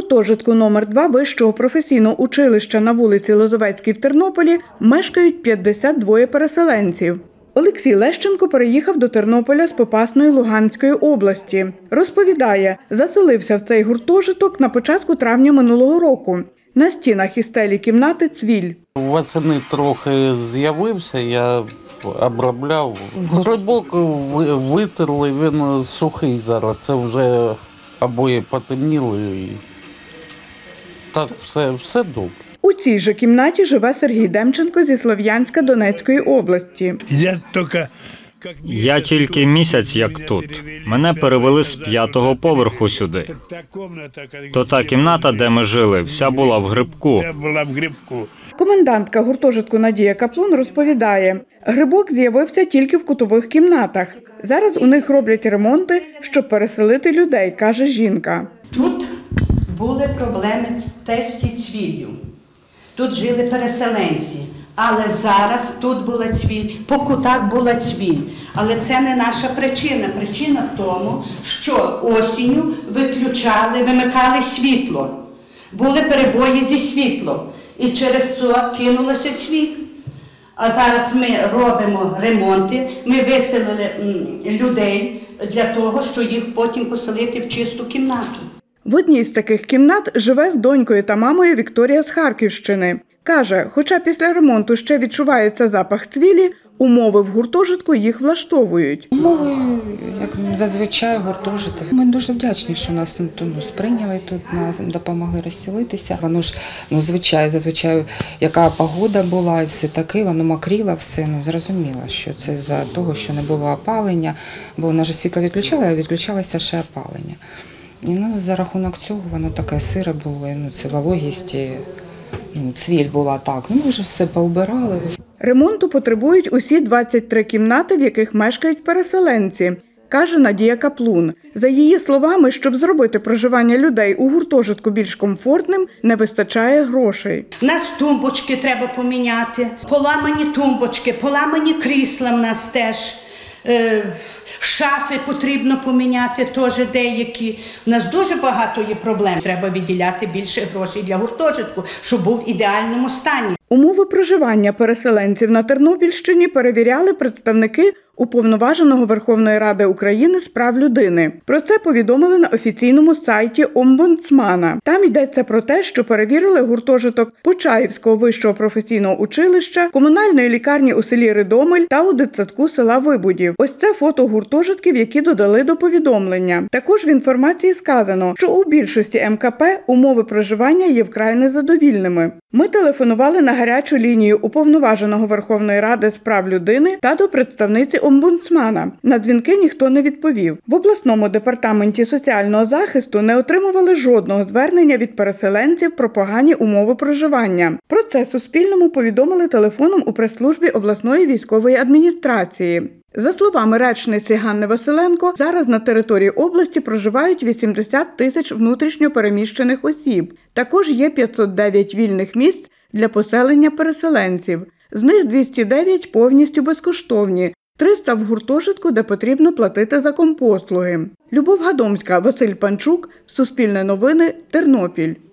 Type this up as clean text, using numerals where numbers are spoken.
гуртожитку номер 2 Вищого професійного училища на вулиці Лозовецькій в Тернополі мешкають 52 переселенців. Олексій Лещенко переїхав до Тернополя з Попасної Луганської області. Розповідає, заселився в цей гуртожиток на початку травня минулого року. На стінах і стелі кімнати цвіль. Восени трохи з'явився, я обробляв. Грибок витерли, він сухий зараз. Це вже обоє потемніли. І так, все добре. У цій же кімнаті живе Сергій Демченко зі Слов'янська Донецької області. Я тільки місяць як тут. Мене перевели з 5-го поверху сюди. То та кімната, де ми жили, вся була в грибку. Комендантка гуртожитку Надія Каплун розповідає, грибок з'явився тільки в кутових кімнатах. Зараз у них роблять ремонти, щоб переселити людей, каже жінка. Тут були проблеми теж зі цвіллю. Тут жили переселенці, але зараз тут була цвіль, по кутах була цвіль. Але це не наша причина. Причина в тому, що осінню вимикали світло. Були перебої зі світлом. І через це кинулося цвіль. А зараз ми робимо ремонти, ми виселили людей для того, щоб їх потім поселити в чисту кімнату. В одній з таких кімнат живе з донькою та мамою Вікторія з Харківщини. Каже, хоча після ремонту ще відчувається запах цвілі, умови в гуртожитку їх влаштовують. Умови, як зазвичай, гуртожиток. Ми дуже вдячні, що нас сприйняли тут, нас допомогли розселитися. Воно ж, зазвичай, яка погода була і все таке, воно мокріло все. Зрозуміло, що це за того, що не було опалення, бо у нас же світло відключали, а відключалося ще опалення. І за рахунок цього воно таке сире було, це вологість, цвіль була так. Ми вже все поубирали. Ремонту потребують усі 23 кімнати, в яких мешкають переселенці, каже Надія Каплун. За її словами, щоб зробити проживання людей у гуртожитку більш комфортним, не вистачає грошей. У нас тумбочки треба поміняти, поламані тумбочки, поламані крісла в нас теж. Шафи потрібно поміняти теж деякі. У нас дуже багато є проблем. Треба виділяти більше грошей для гуртожитку, щоб був в ідеальному стані. Умови проживання переселенців на Тернопільщині перевіряли представники Уповноваженого Верховної Ради України з прав людини. Про це повідомили на офіційному сайті омбудсмана. Там йдеться про те, що перевірили гуртожиток Почаївського вищого професійного училища, комунальної лікарні у селі Ридомель та у дитсадку села Вибудів. Ось це фото гуртожитків, які додали до повідомлення. Також в інформації сказано, що у більшості МКП умови проживання є вкрай незадовільними. Ми телефонували на гарячу лінію Уповноваженого Верховної Ради з прав людини та до представниці омбудсмана. На дзвінки ніхто не відповів. В обласному департаменті соціального захисту не отримували жодного звернення від переселенців про погані умови проживання. Про це Суспільному повідомили телефоном у прес-службі обласної військової адміністрації. За словами речниці Ганни Василенко, зараз на території області проживають 80 тисяч внутрішньо переміщених осіб. Також є 509 вільних місць для поселення переселенців. З них 209 повністю безкоштовні, 300 в гуртожитку, де потрібно платити за компослуги. Любов Гадомська, Василь Панчук, Суспільне новини, Тернопіль.